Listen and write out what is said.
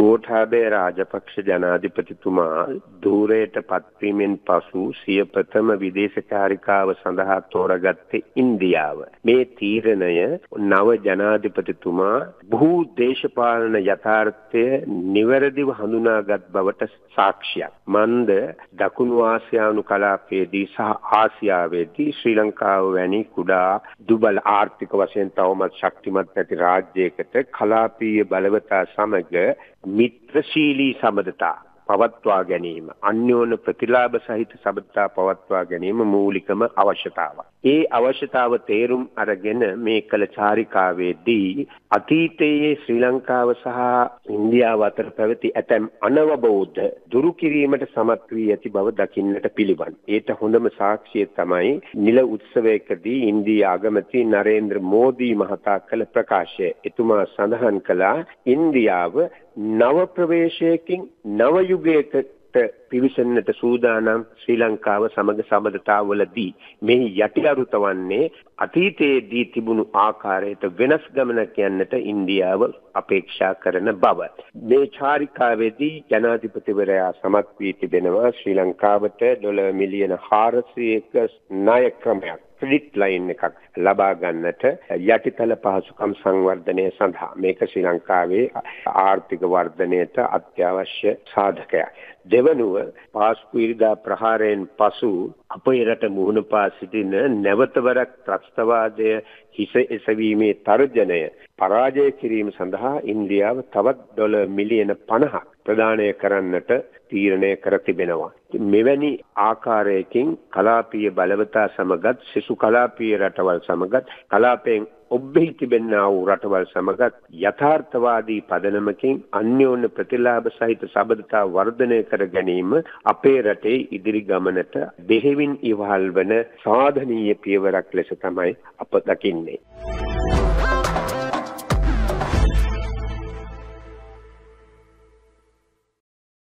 ගෝඨාභය රාජපක්ෂ ජනාධිපතිතුමා ධූරයට පත්වීමෙන් පසු සිය ප්‍රථම විදේශ චාරිකාව සඳහා තෝරාගත්තේ ඉන්දියාව. මේ තීරණය නව ජනාධිපතිතුමා භූ දේශපාලන යථාර්ථය නිවැරදිව හඳුනාගත් බවට සාක්ෂියක්. මන්ද දකුණු ආසියානු කලාපයේදී සහ ආසියාවේදී ශ්‍රී ලංකාව වැනි කුඩා දුබල ආර්ථික වශයෙන් තවමත් ශක්තිමත් නැති රාජ්‍යයකට කලාපීය බලවතා සමග මිත්‍රශීලී සබඳතා පවත්වා ගැනීම, අන්‍යෝන්‍ය ප්‍රතිලාභ සහිත සබඳතා පවත්වා ගැනීම මූලිකම අවශ්‍යතාවක්. ඒ අවශ්‍යතාව තේරුම් අරගෙන මේ කළ චාරිකාවේදී අතීතයේ ශ්‍රී ලංකාව සහ ඉන්දියාව අතර පැවති ඇතැම් අනවබෝධ දුරු කිරීමට සමත් වී ඇති බව දකින්නට පිළිවන්. ඒට හොඳම සාක්ෂිය තමයි නිල උත්සවයකදී ඉන්දියා අගමැති නරේන්ද්‍ර මෝදී මහතා කළ ප්‍රකාශය. එතුමා සඳහන් කළා ඉන්දියාව නව ප්‍රවේශයකින් නව යුගයකට පිවිසෙන්නට සූදානම් ශ්‍රී ලංකාව සමග සබඳතාවලදී මෙහි යටිඅරුත වන්නේ අතීතයේදී තිබුණු ආකාරයට වෙනස් ගමනක් යන්නට ඉන්දියාව අපේක්ෂා කරන බව. මේ චාරිකාවේදී ජනාධිපතිවරයා සමත් වී තිබෙනවා ශ්‍රී ලංකාවට ඩොලර් මිලියන 400ක ණය ක්‍රමයක් ක්‍රෙඩිට් ලයින් එකක් ලබා ගන්නට යටිතල පහසුකම් සංවර්ධනය සඳහා. මේක ශ්‍රී ලංකාවේ ආර්ථික වර්ධනයට අත්‍යවශ්‍ය සාධකයක්. දෙවනුව පාස්කු ඉරිදා ප්‍රහාරයෙන් පසු අපේ රට මුහුණ පා සිටින නැවතවරක් ත්‍රස්තවාදය හිස එසවීමේ තර්ජනය පරාජය කිරීම සඳහා ඉන්දියාව තවත් ඩොලර් මිලියන 50ක් ප්‍රදානය කරන්නට තීරණය කර තිබෙනවා. මෙවැනි ආකාරයකින් කලාපීය බලවතා සමගත් සෙසු කලාපීය රටවල් සමගත් කලාපයෙන් ඔබ්බෙහි තිබෙනා වූ රටවල් සමගත් යථාර්ථවාදී පදනමකින් අන්‍යෝන්‍ය ප්‍රතිලාභ සහිත සබඳතා වර්ධනය කර ගැනීම අපේ රටේ ඉදිරි ගමනට බෙහෙවින් ඉවහල් වන සාධනීය පියවරක් ලෙස තමයි අප දකින්නේ.